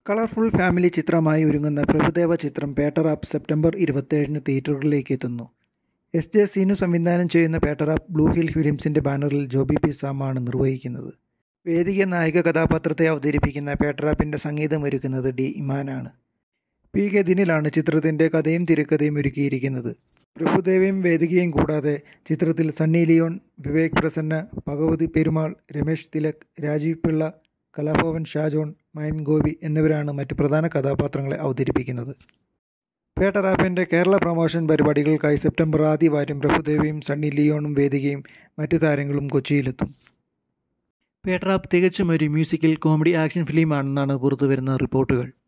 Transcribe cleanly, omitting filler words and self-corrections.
Colourful family ചിത്രമായി ഒരുങ്ങുന്ന പ്രഭുദേവ ചിത്രം പേട്ടറാപ്പ് സെപ്റ്റംബർ 27-ന് തിയേറ്ററുകളിലേക്ക് എത്തുന്നു. എസ്.ജെ. സീനു സംവിധാനം ചെയ്യുന്ന പേട്ടറാപ്പ് ബ്ലൂ ഹിൽ ഫിലിംസിൻ്റെ ബാനറിൽ ജോബി പി സാമാണ് നിർവഹിക്കുന്നത്. വേദിക നായിക കഥാപാത്രത്തെ അവതരിപ്പിക്കുന്ന പേട്ടറാപ്പിൻ്റെ സംഗീതമൊരുക്കുന്നത് ഡി ഇമാനാണ്. പി കെ ദിനിലാണ് ചിത്രത്തിൻ്റെ കഥയും തിരക്കഥയും ഒരുക്കിയിരിക്കുന്നത്. പ്രഭുദേവയും വേദികയും കൂടാതെ ചിത്രത്തിൽ സണ്ണി ലിയോൺ, വിവേക് പ്രസന്ന, ഭഗവതി പെരുമാൾ, രമേശ് തിലക്, രാജീവ് പിള്ള, കലാഭവൻ ഷാജോൺ, മൈം ഗോപി എന്നിവരാണ് മറ്റു പ്രധാന കഥാപാത്രങ്ങളെ അവതരിപ്പിക്കുന്നത്. പേട്ടറാപ്പിൻ്റെ കേരള പ്രൊമോഷൻ പരിപാടികൾക്കായി സെപ്റ്റംബർ ആദ്യവാരം പ്രഭുദേവയും സണ്ണി ലിയോണും വേദികയും മറ്റു താരങ്ങളും കൊച്ചിയിലെത്തും. പേട്ടറാപ്പ് തികച്ചും ഒരു മ്യൂസിക്കൽ കോമഡി ആക്ഷൻ ഫിലിമാണെന്നാണ് പുറത്തുവരുന്ന റിപ്പോർട്ടുകൾ.